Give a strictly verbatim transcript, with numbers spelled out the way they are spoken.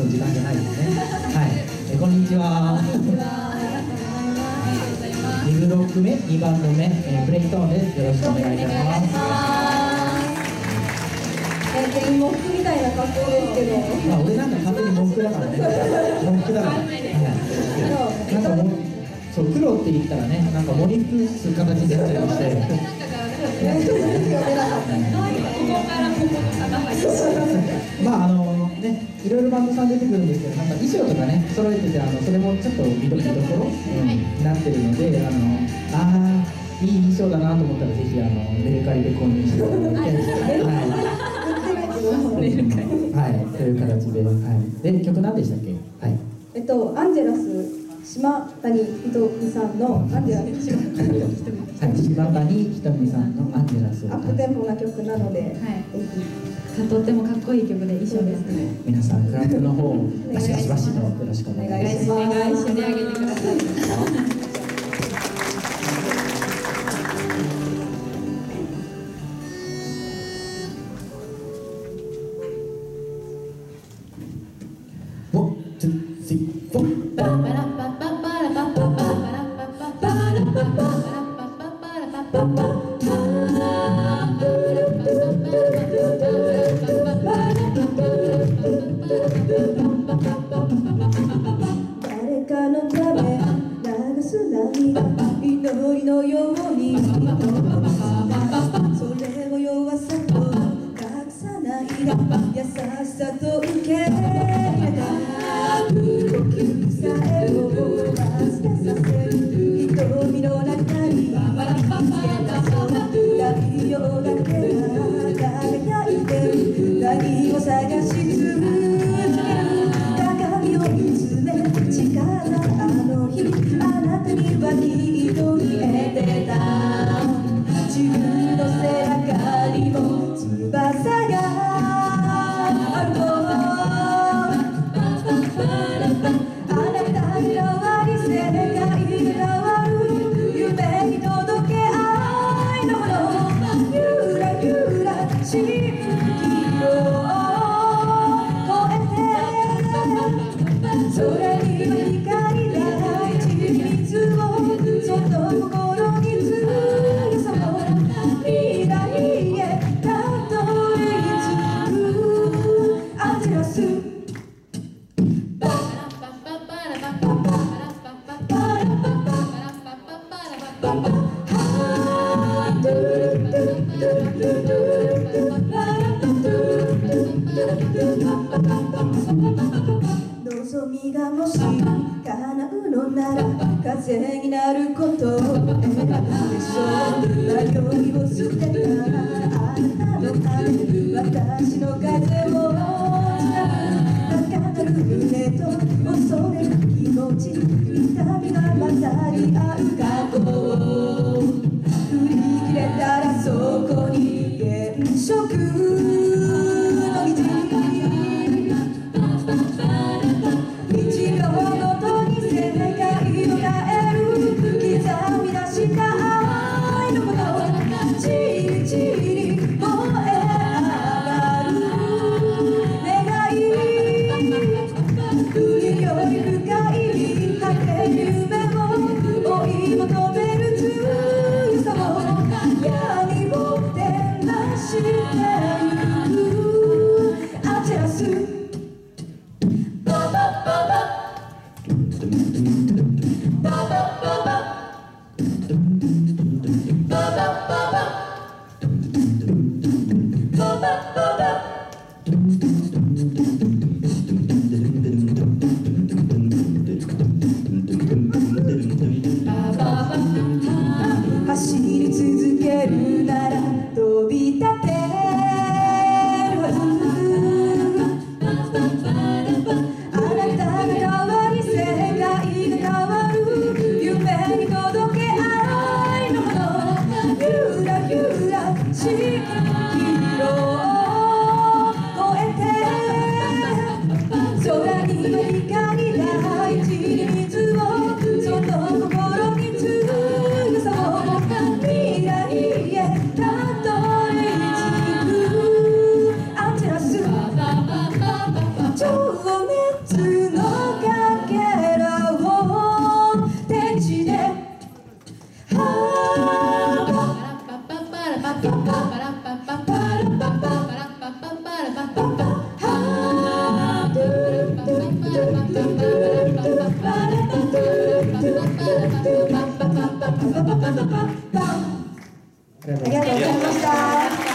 の時間じゃないですね。はい、えこんにちは。にブロック目、にバンド目、えプレイトーンです。よろしくお願いいたします。 全員モックみたいな格好ですけど、 まあ俺なんか完全にモックだからね。モックだから。はい、なんかもうそう黒って言ったらね、なんか盛り崩す形でやったりもして。まああのね、いろいろバンドさん出てくるんですけど、なんか衣装とかね揃えてて、あのそれもちょっと見ど見どころ、うん、になってるので、あのあーいい衣装だなと思ったらぜひあのメルカリで購入していただいて、はい、はい、という形で、はい、で曲何でしたっけ？はい。 えっとアンジェラス島谷ひとみさんのアンジェラス島谷ひとみはい、島谷ひとみさんのアンジェラス。 アップテンポな曲なので、はい、 とってもかっこいい曲で衣装ですね。 皆さんクラップの方バシバシバシとよろしくお願いします。 お願いしてあげてください。 誰かのため流す涙、祈りのようにそれを弱さと隠さないで、優しさと受け入れた呼吸さえを忘れさせる瞳の中に見つけたそう太陽だけが輝いてる、何を探し続ける、鏡を見つめ誓ったあの日、あなたにはきっと見えてた、自分の背中にも翼があるの、あなたに代わり世界が変わる、夢に届け愛のもの、ゆらゆら蜃気楼を越えて、空には光ない一日を、その心に強さを、未来へたどり着くアンジェラス。望みがもし叶うのなら風になることを選ぶでしょう、迷いを捨てたあなたのため、私の風をつなぐ、高鳴る胸と恐れる気持ち、痛みが混ざり合う過去を振り切れたら、そこに原色の道、一秒ごとに世界を変える、刻み出した愛のもの、じりじり燃え上がる願い、冬より深い見果てる夢を追い求める強さを、闇を照らしてゆくアンジェラス。走り続けるなら飛び立てるはず、あなたが変わり世界が変わる、夢に届け愛のもの、ゆらゆら蜃気楼を越えて、空には光が一日を、その心に強さを、未来へたどり着くアンジェラス。情熱ありがとうございました。